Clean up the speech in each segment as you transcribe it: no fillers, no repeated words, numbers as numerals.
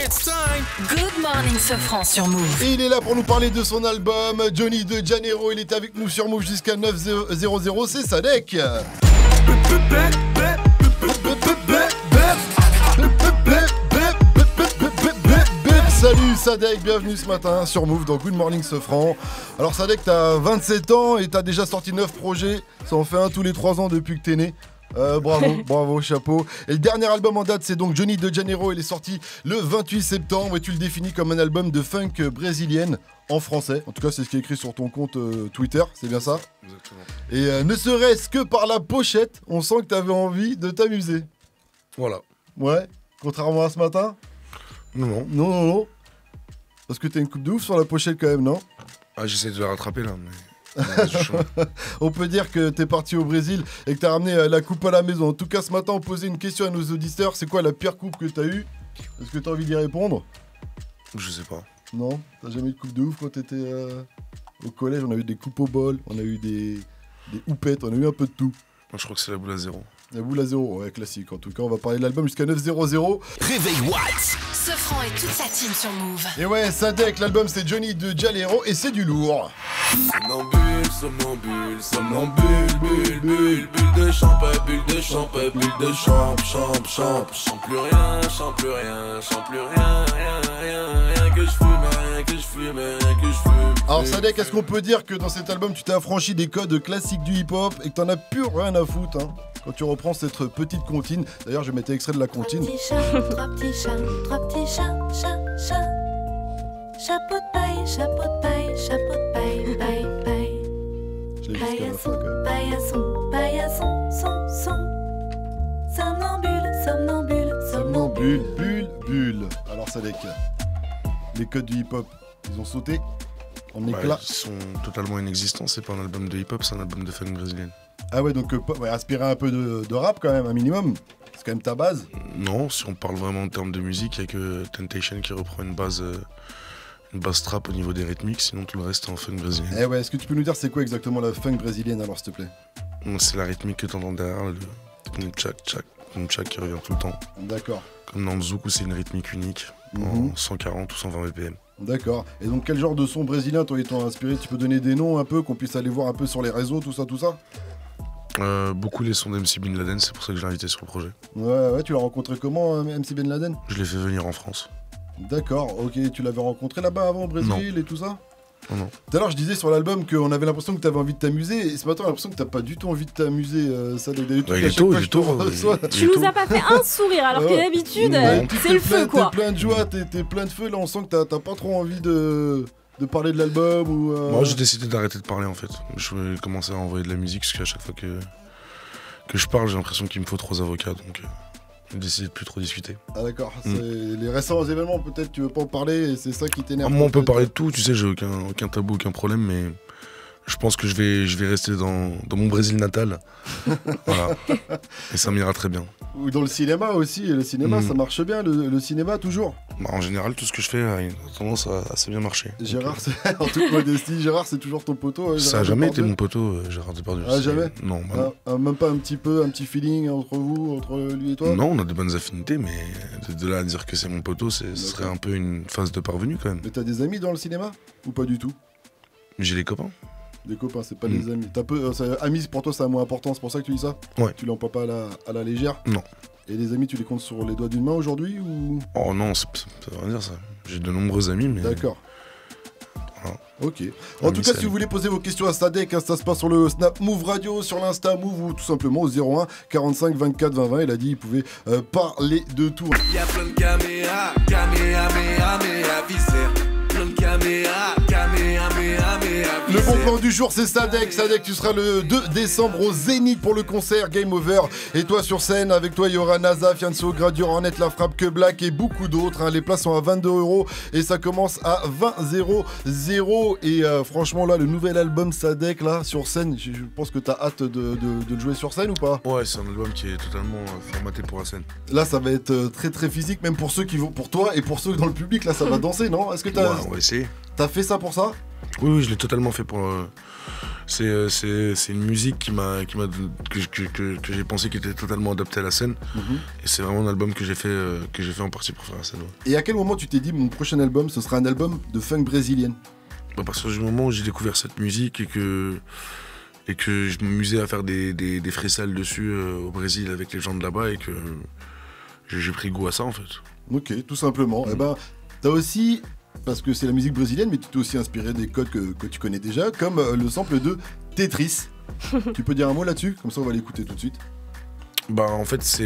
It's time. Good morning, Sofran sur Move. Et il est là pour nous parler de son album, Johnny de Janeiro. Il est avec nous sur Move jusqu'à 9h00. C'est Sadek. Salut Sadek, bienvenue ce matin sur Move dans Good Morning Sofran. Alors Sadek, t'as 27 ans et t'as déjà sorti 9 projets. Ça en fait un tous les 3 ans depuis que t'es né. Bravo, chapeau. Et le dernier album en date, c'est donc Johnny de Janeiro. Il est sorti le 28 septembre et tu le définis comme un album de funk brésilienne en français. En tout cas, c'est ce qui est écrit sur ton compte Twitter, c'est bien ça? Exactement. Et ne serait-ce que par la pochette, on sent que t'avais envie de t'amuser. Voilà. Ouais, contrairement à ce matin. Non. Parce que t'as une coupe de ouf sur la pochette quand même, non? Ah, j'essaie de la rattraper là, mais... On peut dire que t'es parti au Brésil et que t'as ramené la coupe à la maison. En tout cas, ce matin, on posait une question à nos auditeurs. C'est quoi la pire coupe que t'as eue? Est-ce que t'as envie d'y répondre? Je sais pas. Non? T'as jamais eu de coupe de ouf quand t'étais au collège? On a eu des coupes au bol, on a eu des houpettes, on a eu un peu de tout. Moi, je crois que c'est la boule à zéro. La boule à zéro, ouais, classique. En tout cas, on va parler de l'album jusqu'à 9h00. Réveil Watts. Sofran et toute sa team sur Move. Et ouais, Sadek, l'album c'est Johnny de Janeiro et c'est du lourd. Somnambule, bulle de champ, bulle de champ, chante plus rien, rien que je fume. Alors Sadek, est-ce qu'on peut dire que dans cet album tu t'es affranchi des codes classiques du hip-hop et que t'en as plus rien à foutre quand tu reprends cette petite comptine? D'ailleurs, je mettais extrait de la comptine. Trois petits chats, chat. Chapeau de paille, paille. Je l'ai vu jusqu'à la fin quand même. Paillasson, son. Somnambule. Bulle. Alors Sadek, les codes du hip-hop, ils ont sauté en éclat. Ils sont totalement inexistants, c'est pas un album de hip-hop, c'est un album de funk brésilienne. Ah ouais, donc aspirer un peu de rap quand même, un minimum. C'est quand même ta base. Non, si on parle vraiment en termes de musique, il n'y a que Temptation qui reprend une base trap au niveau des rythmiques, sinon tout le reste est en funk brésilien. Eh ouais, est-ce que tu peux nous dire c'est quoi exactement la funk brésilienne alors s'il te plaît? C'est la rythmique que t'entends derrière, le tchak qui revient tout le temps. D'accord. Comme dans le zouk où c'est une rythmique unique, en 140 ou 120 BPM. D'accord. Et donc quel genre de son brésilien toi ils t'ont inspiré? Tu peux donner des noms un peu, qu'on puisse aller voir un peu sur les réseaux, tout ça? Beaucoup les sons d'MC Bin Laden, c'est pour ça que je l'ai invité sur le projet. Ouais, tu l'as rencontré comment, MC Ben Laden? Je l'ai fait venir en France. D'accord, ok, tu l'avais rencontré là-bas avant au Brésil Non. et tout ça? Non. Tout à l'heure je disais sur l'album qu'on avait l'impression que t'avais envie de t'amuser, et ce matin on a l'impression que t'as pas du tout envie de t'amuser, ça Il est tôt. Tu nous as pas fait un sourire alors que d'habitude c'est le feu quoi. T'es plein de joie, t'es plein de feu, là on sent que t'as pas trop envie de parler de l'album ou... Moi j'ai décidé d'arrêter de parler en fait. Je vais commencer à envoyer de la musique parce qu'à chaque fois que je parle j'ai l'impression qu'il me faut 3 avocats donc j'ai décidé de plus trop discuter. Ah d'accord, c'est les récents événements peut-être tu veux pas en parler et c'est ça qui t'énerve. Moi on peut parler de tout, tu sais j'ai aucun tabou, aucun problème mais je pense que je vais rester dans mon Brésil natal. Voilà. Et ça m'ira très bien. Ou dans le cinéma aussi, et le cinéma ça marche bien, le cinéma toujours. En général tout ce que je fais a une tendance à assez bien marcher. Gérard, en toute modestie, Gérard c'est toujours ton poteau. Ça a jamais été mon poteau, Gérard Depardieu. Ah jamais? Non. Même pas un petit feeling entre vous, entre lui et toi? Non, on a de bonnes affinités, mais de là à dire que c'est mon poteau, ce serait un peu une phase de parvenu quand même. Mais t'as des amis dans le cinéma? Ou pas du tout? J'ai les copains. Des copains, c'est pas des amis. Amis pour toi c'est moins important, c'est pour ça que tu dis ça? Ouais. Tu l'emploies pas à la légère? Non. Et les amis, tu les comptes sur les doigts d'une main aujourd'hui ou... Oh non, ça veut rien dire ça. J'ai de nombreux amis, mais... D'accord. Voilà. Ok. En tout cas, si vous voulez poser vos questions à Sadek, ça se passe sur le Snap Move Radio, sur l'Insta Move ou tout simplement au 01 45 24 20 20. Il a dit qu'il pouvait parler de tout. Y'a plein de caméras, viscères. Plein de caméras, Le bon plan du jour, c'est Sadek. Sadek, tu seras le 2 décembre au Zénith pour le concert Game Over. Et toi sur scène, avec toi, il y aura NASA, Fianso, Gradure, Hornet, La Frappe, Que Black et beaucoup d'autres. Les places sont à 22 € et ça commence à 20 0. Et franchement, là, le nouvel album Sadek, là, sur scène, je pense que t'as hâte de le jouer sur scène ou pas? Ouais, c'est un album qui est totalement formaté pour la scène. Là, ça va être très très physique, même pour ceux qui vont, pour toi et pour ceux dans le public. Là, ça va danser, non? Est-ce que Ouais, on va essayer. T'as fait ça pour ça? Oui, je l'ai totalement fait C'est une musique que j'ai pensé qui était totalement adaptée à la scène. Et c'est vraiment un album que j'ai fait en partie pour faire la scène. Ouais. Et à quel moment tu t'es dit mon prochain album, ce sera un album de funk brésilienne? À partir du moment où j'ai découvert cette musique et que je m'amusais à faire des freestyles dessus au Brésil avec les gens de là-bas et que j'ai pris goût à ça en fait. Ok, tout simplement. Eh ben, t'as aussi, parce que c'est la musique brésilienne, mais tu t'es aussi inspiré des codes que tu connais déjà, comme le sample de Tetris. Tu peux dire un mot là-dessus? Comme ça, on va l'écouter tout de suite. Bah, en fait, c'est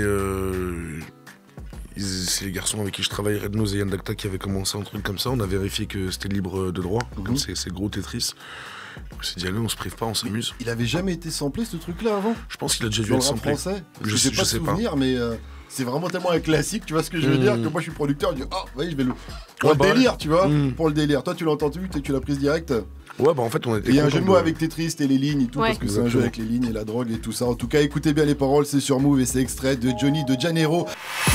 les garçons avec qui je travaille, Rednose et Yann Dacta, qui avaient commencé un truc comme ça. On a vérifié que c'était libre de droit, comme c'est gros Tetris. On s'est dit, allez, on se prive pas, on s'amuse. Il avait jamais été samplé ce truc-là avant? Je pense qu'il a déjà dû Dans être le rap samplé. français? Je sais pas de souvenir, mais c'est vraiment tellement un classique, tu vois ce que je veux dire, que moi je suis producteur, je dis, oh, voyez, je vais le. Pour le délire, tu vois, pour le délire. Toi, tu l'as entendu, tu l'as prise direct? Ouais, bah en fait, on était. Il y a un jeu de mots avec Tetris et les lignes et tout, parce que c'est un jeu avec les lignes et la drogue et tout ça. En tout cas, écoutez bien les paroles, c'est sur Move et c'est extrait de Johnny de Janeiro.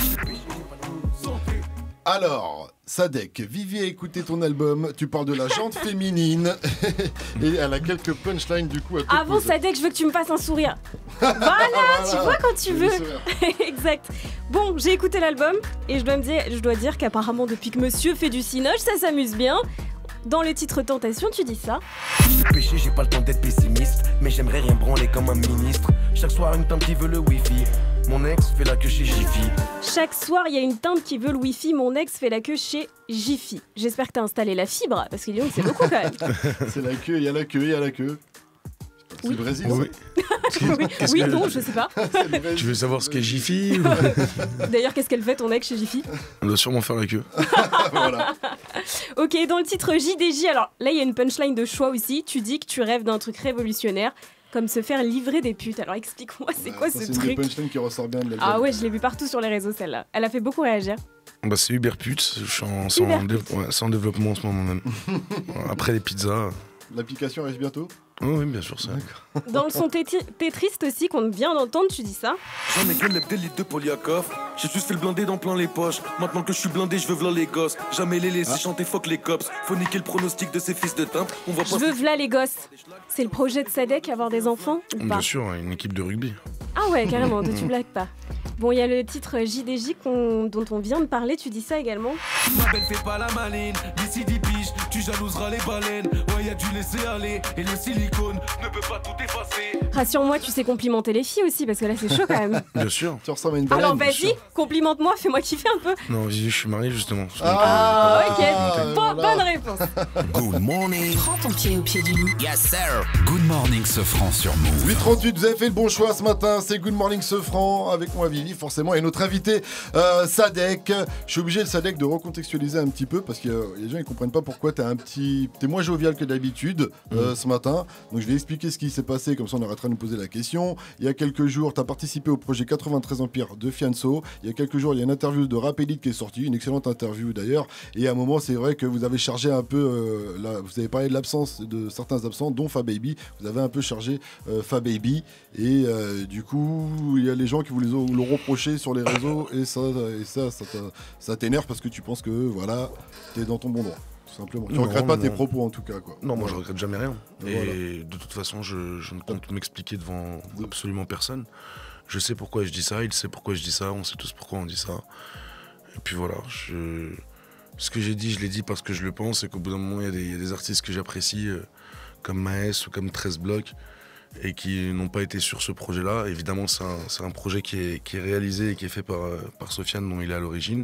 Alors, Sadek, Vivier, écoutez ton album, tu parles de la jante féminine et elle a quelques punchlines du coup à te Avant poser. Sadek, je veux que tu me fasses un sourire. Voilà, tu vois quand tu veux. Exact. Bon, j'ai écouté l'album et je dois dire qu'apparemment depuis que monsieur fait du cinoche, ça s'amuse bien. Dans le titre Tentation, tu dis ça. Péché, j'ai pas le temps d'être pessimiste, mais j'aimerais rien branler comme un ministre. Chaque soir, une tante qui veut le wifi. Mon ex fait la queue chez Jiffy. Chaque soir, il y a une teinte qui veut le wifi. Mon ex fait la queue chez Jiffy. J'espère que t'as installé la fibre, parce que c'est beaucoup quand même. C'est la queue, il y a la queue, il y a la queue. C'est le Brésil, Oui. Oui, non, je sais pas. Tu veux savoir ce qu'est Jiffy D'ailleurs, qu'est-ce qu'elle fait ton ex chez Jiffy? On doit sûrement faire la queue. Voilà. Ok, dans le titre JDJ, alors là, il y a une punchline de choix aussi. Tu dis que tu rêves d'un truc révolutionnaire, comme se faire livrer des putes. Alors explique-moi, c'est quoi ce C'est truc? une punchline qui ressort bien de l'album. Ah ouais, je l'ai vu partout sur les réseaux, celle-là. Elle a fait beaucoup réagir. Bah, c'est Uberput. Je suis c'est en développement en ce moment même. Après les pizzas. L'application arrive bientôt? Oh, oui, bien sûr, ça. Dans le son Tétriste aussi, qu'on vient d'entendre, tu dis ça. J'en ai que le d'élite de Poliakov. J'ai juste fait le blindé dans plein les poches. Maintenant que je suis blindé, je veux v'là les gosses. Jamais les laisser chanter fuck les cops. Faut niquer le pronostic de ces fils de timbre. On va Je pas. veux v'là les gosses. C'est le projet de Sadek, avoir des enfants ou pas? Bien sûr, une équipe de rugby. Ah ouais, carrément, tu blagues pas. Bon, il y a le titre JDJ dont on vient de parler, tu dis ça également. Ma belle fait pas la maline. D'ici 10 piges, tu jalouseras les baleines. Ouais, y'a dû laisser aller. Et le silicone ne peut pas tout effacer. Rassure-moi, tu sais complimenter les filles aussi, parce que là c'est chaud quand même. Bien sûr. Tu ressembles à une baleine. Alors vas-y, complimente-moi, fais-moi kiffer un peu. Non, je suis marié justement. Ah, ok, voilà. bonne réponse. Good morning. Prends ton pied au pied du lit. Yes, sir. Good morning, Sofran sur Move. 8h38, vous avez fait le bon choix ce matin, c'est Good Morning Sofran avec moi Vivi forcément et notre invité Sadek. Je suis obligé le Sadek de recontextualiser un petit peu parce que les gens ils comprennent pas pourquoi t'es moins jovial que d'habitude ce matin. Donc je vais expliquer ce qui s'est passé, comme ça on arrêtera de nous poser la question. Il y a quelques jours, t'as participé au projet 93 Empire de Fianso. Il y a quelques jours, il y a une interview de Rap Elite qui est sortie, une excellente interview d'ailleurs. Et à un moment, c'est vrai que vous avez chargé un peu, vous avez parlé de l'absence de certains absents, dont Fababy. Vous avez un peu chargé Fababy. Et du coup, il y a les gens qui vous l'ont reproché sur les réseaux. Et ça t'énerve parce que tu penses que voilà, t'es dans ton bon droit. Tout simplement. Tu regrettes pas tes propos en tout cas, quoi. Non, moi je Voilà. regrette jamais rien. Et Et de toute façon, je ne compte m'expliquer devant absolument personne. Je sais pourquoi je dis ça, il sait pourquoi je dis ça, on sait tous pourquoi on dit ça. Et puis voilà, ce que j'ai dit, je l'ai dit parce que je le pense et qu'au bout d'un moment, il y a des artistes que j'apprécie, comme Maes ou comme 13 Blocs, et qui n'ont pas été sur ce projet-là. Évidemment, c'est un projet qui est réalisé et qui est fait par Sofiane, dont il est à l'origine.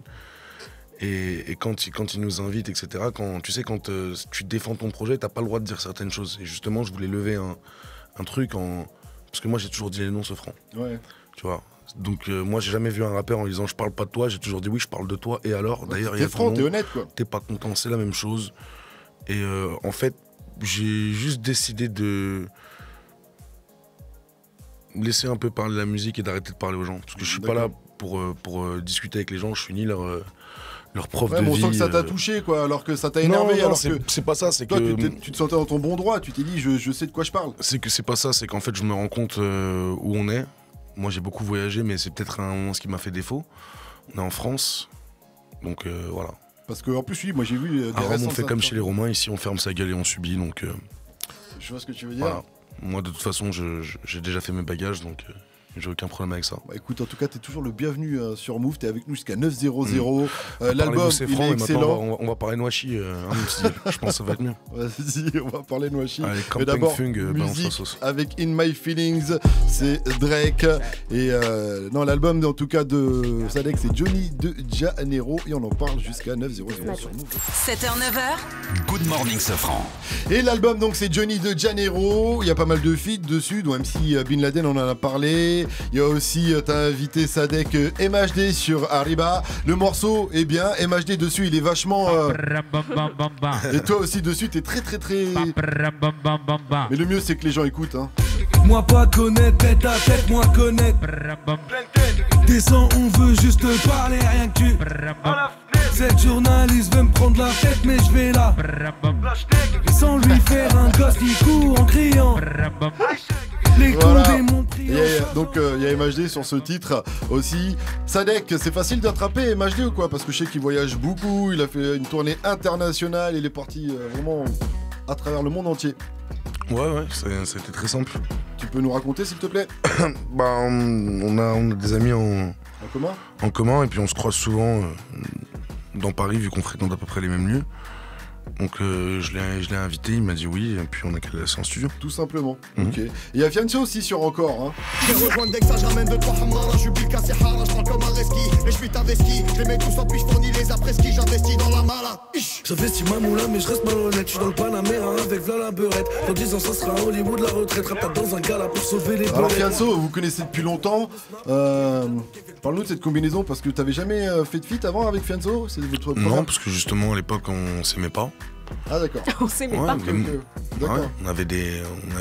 Et quand il nous invite, etc., quand tu défends ton projet, t'as pas le droit de dire certaines choses. Et justement, je voulais lever un truc parce que moi, j'ai toujours dit les noms Sofran. Ouais. Tu vois. Donc moi, j'ai jamais vu un rappeur en disant je parle pas de toi. J'ai toujours dit oui, je parle de toi. Et alors, d'ailleurs, il y a T'es franc, ton t'es nom. honnête, quoi. T'es pas content, c'est la même chose. Et en fait, j'ai juste décidé de laisser un peu parler la musique et d'arrêter de parler aux gens. Parce que je suis pas là pour discuter avec les gens. Je suis ni leur prof de mais on vie. sent que ça t'a touché, quoi, alors que ça t'a énervé. Non, alors c'est pas ça, c'est toi, que... tu te sentais dans ton bon droit, tu t'es dit, je sais de quoi je parle. C'est que c'est pas ça, c'est qu'en fait, je me rends compte où on est. Moi, j'ai beaucoup voyagé, mais c'est peut-être un moment ce qui m'a fait défaut. On est en France, donc voilà. Parce que en plus, oui, moi j'ai vu des À Rome, on récentes fait comme instants. chez les Romains, ici, on ferme sa gueule et on subit, donc... Je vois ce que tu veux dire. Voilà. Moi, de toute façon, j'ai déjà fait mes bagages, donc j'ai aucun problème avec ça. Bah écoute, en tout cas, t'es toujours le bienvenu sur Move, t'es avec nous jusqu'à 9h00. L'album, il est excellent. On va parler Noachi, je pense que ça va être mieux. Vas-y, on va parler Noachi. Allez, Mais d'abord, Fung, musique avec In My Feelings, c'est Drake. Et non, l'album en tout cas de Sadek, c'est Johnny de Janeiro. Et on en parle jusqu'à 9h00 sur Move. 7h, 9h. Good morning, Sofran. Et l'album, donc, c'est Johnny de Janeiro. Il y a pas mal de feats dessus, dont MC Bin Laden, on en a parlé. Il y a aussi, t'as invité Sadek MHD sur Arriba. Le morceau est bien. MHD dessus, il est vachement. Et toi aussi dessus, t'es très. Mais le mieux, c'est que les gens écoutent. Hein. Moi pas connaître, tête à tête, moi connaître. Descends, on veut juste parler, rien que tu. Cette journaliste veut me prendre la tête, mais je vais là. Sans lui faire un gosse qui court en criant. Voilà. Donc il y a MHD sur ce titre aussi. Sadek, c'est facile d'attraper MHD ou quoi? Parce que je sais qu'il voyage beaucoup, il a fait une tournée internationale, il est parti vraiment à travers le monde entier. Ouais, c'était très simple. Tu peux nous raconter s'il te plaît? Bah on a des amis en commun et puis on se croise souvent dans Paris vu qu'on fréquente à peu près les mêmes lieux. Donc je l'ai invité, il m'a dit oui, et puis on a calé ça en studio. Tout simplement. Ok. Et il y a Fianso aussi sur Encore. Hein. Je les rejoins dès que ça, je ramène 2-3 hamara, je suis plus cassé hara, je parle comme un reski, et je suis t'investi, je les mets tous en puis je fournis les après-ski, j'investis dans la mala. J'investis ma moula, mais je reste malhonnête, je suis dans le Panamera avec Vla la beurette. Dans 10 ans, ça sera Hollywood, la retraite, rap dans un gala pour sauver les. Alors Fianso, vous connaissez depuis longtemps. Parle-nous de cette combinaison parce que t'avais jamais fait de feat avant avec Fianso? C'est votre première? Non, parce que justement à l'époque on s'aimait pas. Ah d'accord. On s'aimait pas. D'accord. Ouais, on avait des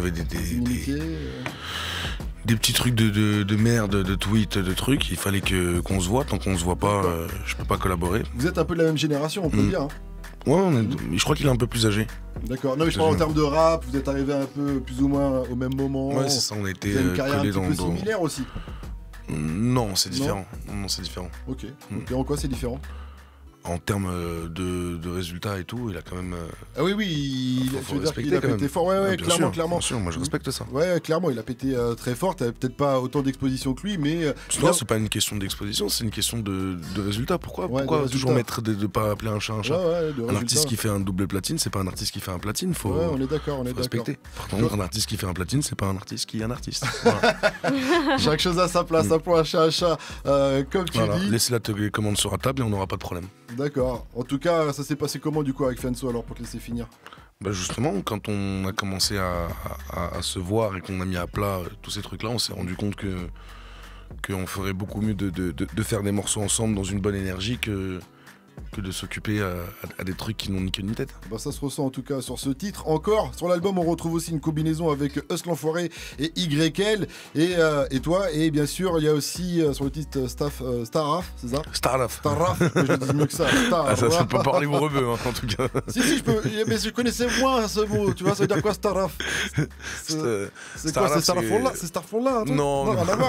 petits trucs de merde, de tweets, de trucs. Il fallait qu'on se voit. Tant qu'on se voit pas, je peux pas collaborer. Vous êtes un peu de la même génération, on peut dire. Hein. Ouais, je crois qu'il est un peu plus âgé. D'accord. Non mais je parle en termes de rap. Vous êtes arrivés un peu plus ou moins au même moment. Ouais, c'est ça. On a été vous avez une carrière un collés petit peu similaire aussi. Non, c'est différent. Non, c'est différent. Ok. Et en quoi c'est différent? En termes de résultats et tout, il a quand même. Ah oui, faut tu veux dire qu'il a quand pété même. fort, ouais, clairement. Bien sûr, moi je respecte ça. Ouais, clairement, il a pété très fort. T'avais peut-être pas autant d'exposition que lui, mais. Non, c'est pas une question d'exposition, c'est une question de résultats. Pourquoi toujours mettre de pas appeler un chat un chat? Un artiste qui fait un double platine, c'est pas un artiste qui fait un platine. Faut on est d'accord, respecter. Par contre, un artiste qui fait un platine, c'est pas un artiste qui est un artiste. Chaque chose à sa place, un point un chat, comme tu dis. Laissez la télécommande sur la table et on n'aura pas de problème. D'accord. En tout cas, ça s'est passé comment du coup avec Fianso alors pour te laisser finir? Bah justement, quand on a commencé à se voir et qu'on a mis à plat tous ces trucs-là, on s'est rendu compte qu'on ferait beaucoup mieux de faire des morceaux ensemble dans une bonne énergie que de s'occuper à des trucs qui n'ont ni queue ni tête. Bah ça se ressent en tout cas sur ce titre. Encore, sur l'album, on retrouve aussi une combinaison avec Us l'Enfoiré et YL et toi. Et bien sûr, il y a aussi sur le titre Staraf, c'est ça? Staraf. Je dis mieux que ça. Ça je peux pas parler mon rebeu en tout cas. Si, je peux, mais je connaissais moins ce mot. Tu vois, ça veut dire quoi Staraf? C'est quoi? C'est Starfall-là? C'est Starfall-là? Non, rien à voir.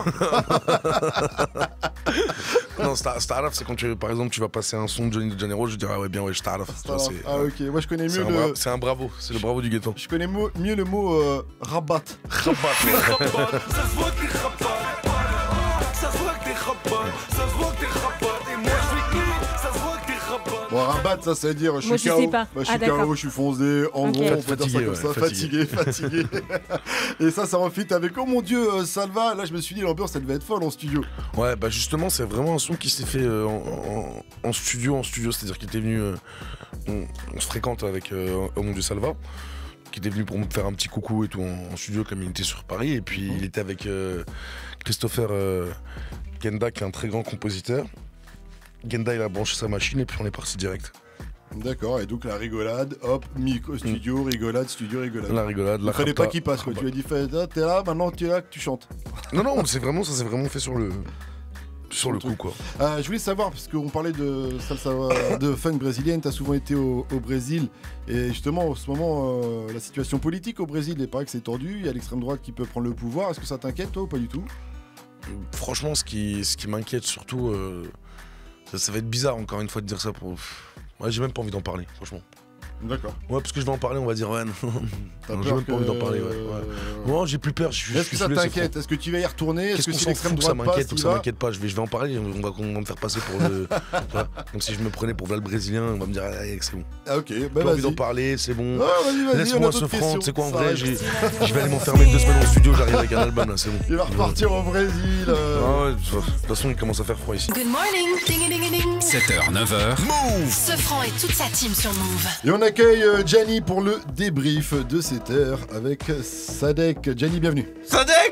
Non, Staraf, c'est quand par exemple tu vas passer un son de Johnny de Janeiro, je dirais ah ouais bien ouais Staraf. Ah ok, moi je connais mieux c'est un bravo, c'est le bravo du ghetto. Je connais mieux le mot rabat. Ça se voit que t'es rabat. Ça se voit que t'es rabat. Ça se voit que t'es rabat. Et moi je suis qui? Ça se voit que t'es rabat. Bon, rabat, ça c'est dire je suis KO. Je suis KO, je suis foncé. En gros, on peut dire ça comme ça. Fatigué. Et ça en fit avec, oh mon dieu, Salva. Là, je me suis dit, l'ambiance, elle devait être folle en studio. Ouais, bah justement, c'est vraiment un son qui s'est fait en studio. C'est-à-dire qu'il était venu. On se fréquente avec oh mon dieu, Salva, qui était venu pour me faire un petit coucou et tout en studio, comme il était sur Paris. Et puis, il était avec Christopher Genda, qui est un très grand compositeur. Genda, il a branché sa machine et puis on est parti direct. D'accord, et donc la rigolade, hop, studio, rigolade. La rigolade, il fallait pas qu'il passe, quoi. Tu lui as dit, t'es là, maintenant tu es là, que tu chantes. Non, ça s'est vraiment fait sur le coup, quoi. Je voulais savoir, parce qu'on parlait de salsa, de funk brésilienne, t'as souvent été au Brésil, et justement, en ce moment, la situation politique au Brésil, il paraît que c'est tordu, il y a l'extrême droite qui peut prendre le pouvoir. Est-ce que ça t'inquiète, toi, ou pas du tout? Franchement, ce qui m'inquiète surtout, ça va être bizarre encore une fois de dire ça pour. Ouais, j'ai même pas envie d'en parler, franchement. D'accord. Ouais, parce que je vais en parler, on va dire ouais. Non, j'ai même pas envie d'en parler. Ouais. Non, j'ai plus peur. Est-ce que ça t'inquiète? Est-ce que tu vas y retourner? Est-ce que si l'extrême droite passe, ça m'inquiète pas. Je vais en parler. On va me faire passer pour le. Donc si je me prenais pour le brésilien, on va me dire c'est bon. Ah ok. J'ai envie d'en parler, c'est bon. Vas-y, laisse-moi ce franc. Tu sais quoi, en vrai, je vais aller m'enfermer 2 semaines au studio. J'arrive avec un album là, c'est bon. Il va repartir au Brésil. De toute façon, il commence à faire froid ici. Good morning, ding ding ding. 7h, 9h. Move. Sofran et toute sa team sur Move. Et on accueille Gianni pour le débrief de cette heure avec Sadek. Gianni, bienvenue. Sadek,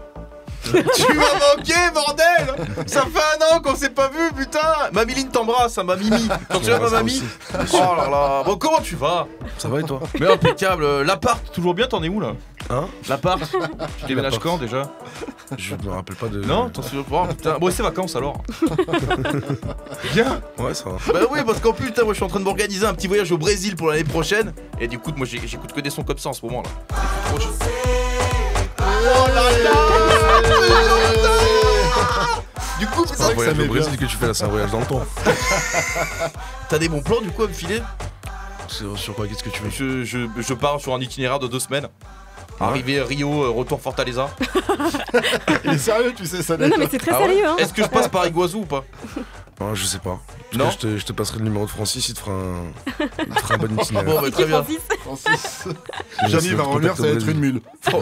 tu m'as manqué, bordel. Ça fait 1 an qu'on s'est pas vu, putain. Mamiline t'embrasse, ma Mimi. Quand tu vas, ma mamie. Oh là là. Bon, comment tu vas? Ça va et toi? Mais impeccable. L'appart, toujours bien, t'en es où là? Hein? L'appart. Tu déménages quand déjà? Je me rappelle pas de. Non, t'en souviens pas? Putain. Bon, c'est vacances alors. Bien. Ouais, ça va. Bah oui, parce qu'en plus, putain, moi je suis en train de m'organiser un petit voyage au Brésil pour l'année prochaine. Et du coup, moi j'écoute que des sons comme ça en ce moment là. Trop chaud. Oh là là. Du coup, c'est vrai que ça m'est Brésil que tu fais là, c'est un voyage dans le temps. T'as des bons plans du coup à me filer? Sur quoi? Qu'est-ce que tu veux? Je pars sur un itinéraire de 2 semaines. Arrivé Rio, retour Fortaleza. Il est sérieux, tu sais, ça. Non, mais c'est très sérieux, hein. Est-ce que je passe par Iguazu ou pas? Je sais pas. Non. Je te passerai le numéro de Francis, il te fera un bon itinéraire. Bon, bah, très bien. Francis. Gianni va revenir, ça va être une mule. Vous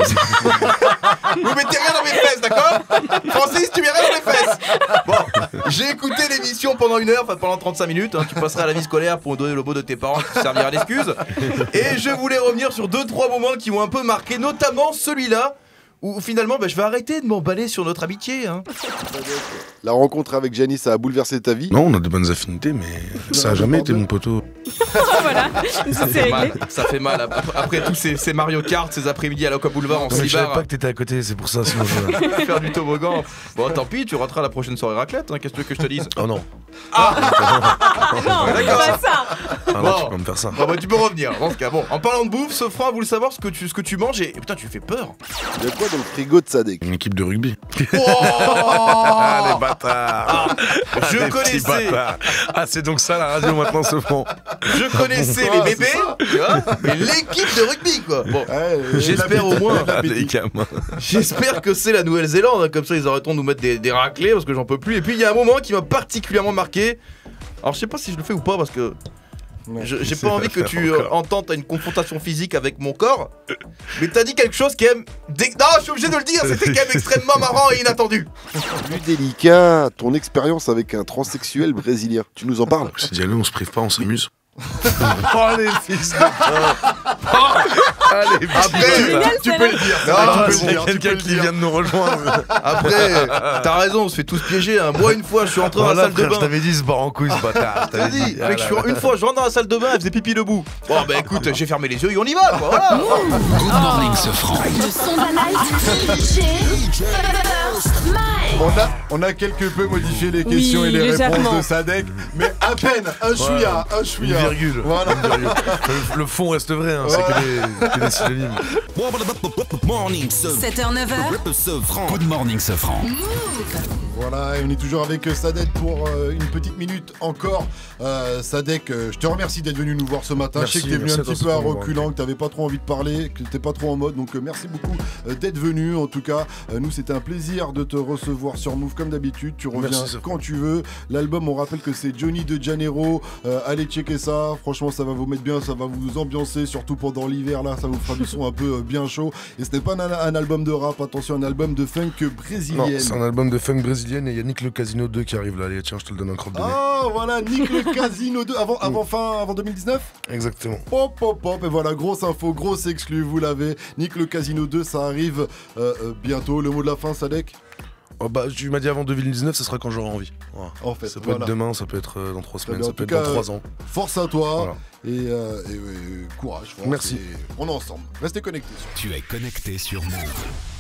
mettez rien dans mes fesses, d'accord? Francis, tu mets rien dans mes fesses. Bon, j'ai écouté l'émission pendant 1 heure, enfin pendant 35 minutes. Tu passeras à la vie scolaire pour donner le mot de tes parents qui servira d'excuse. Et je voulais revenir sur 2-3 moments qui m'ont un peu marqué, notamment celui-là. Où finalement, je vais arrêter de m'emballer sur notre amitié. Hein. La rencontre avec Gianni, ça a bouleversé ta vie? Non, on a de bonnes affinités, mais ça a jamais été mon poteau. Voilà, ça fait mal. Ça fait mal. Après tous ces Mario Kart, ces après-midi à l'Oca Boulevard en slibard. Je savais pas que t'étais à côté, c'est pour ça. Sinon faire du toboggan. Bon, tant pis, tu rateras la prochaine soirée raclette. Hein. Qu'est-ce que tu veux que je te dise? Oh non. Non, d'accord. pas ça. Ah non, tu peux me faire ça. Bon, bah tu peux revenir dans ce cas. Bon, en parlant de bouffe, Sofran voulait savoir ce que tu manges et putain, tu fais peur. Il y a quoi dans le frigo de Sadek? Une équipe de rugby. Oh les bâtards. Je connaissais. Ah, c'est donc ça la radio maintenant, Sofran. Je connaissais les bébés, tu vois, mais l'équipe de rugby quoi. Bon, j'espère au moins. J'espère que c'est la Nouvelle-Zélande, comme ça ils arrêteront de nous mettre des raclés parce que j'en peux plus. Et puis il y a un moment qui m'a particulièrement marqué. Alors je sais pas si je le fais ou pas parce que j'ai pas envie que tu ententes à une confrontation physique avec mon corps. Mais t'as dit quelque chose qui est... Non, je suis obligé de le dire, c'était quand même extrêmement marrant et inattendu. Plus délicat, ton expérience avec un transsexuel brésilien. Tu nous en parles? Je t'ai dit, allez, on se prive pas, on s'amuse. Oh les fils de... Allez, après, tu peux le dire. Non, c'est quelqu'un qui vient de nous rejoindre. Après, t'as raison, on se fait tous piéger. Hein. Moi, une fois, je suis rentré dans la salle de bain. Je t'avais dit, se barre en couille, ce bâtard. Je t'avais dit, mec, une fois, je rentre dans la salle de bain, elle faisait pipi debout. Bon, bah écoute, j'ai fermé les yeux et on y va, quoi. Voilà. Good morning, Sofran. Le son banal. On a quelque peu modifié les questions et les réponses de Sadek, mais à peine, un chouïa. Une virgule. Voilà. Le fond reste vrai, hein, c'est que des synonymes. 7h, 9h. Good morning, Sofran. Voilà, et on est toujours avec Sadek pour une petite minute encore. Sadek, je te remercie d'être venu nous voir ce matin. Merci, je sais que t'es venu un petit peu à reculant, que t'avais pas trop envie de parler, que t'étais pas trop en mode, donc merci beaucoup d'être venu. En tout cas, nous c'était un plaisir de te recevoir sur Move comme d'habitude. Tu reviens quand tu veux. L'album, on rappelle que c'est Johnny de Janeiro. Allez checker ça. Franchement, ça va vous mettre bien, ça va vous ambiancer, surtout pendant l'hiver là, ça vous fera du son un peu bien chaud. Et ce n'est pas un album de rap, attention, un album de funk brésilienne. Non, c'est un album de funk brésilienne et il y a Nick le Casino 2 qui arrive là. Allez, tiens, je te le donne un croque de nez. Ah voilà, Nick le Casino 2 avant 2019. Exactement. Pop, et voilà, grosse info, grosse exclu, vous l'avez. Nick le Casino 2, ça arrive bientôt. Le mot de la fin, Sadek? Oh bah, tu m'as dit avant 2019, ça sera quand j'aurai envie. Voilà. En fait, ça peut être demain, ça peut être dans 3 semaines, ça peut être dans 3 ans. Force à toi et courage. Merci. On est ensemble. Restez connectés. Tu es connecté sur Move.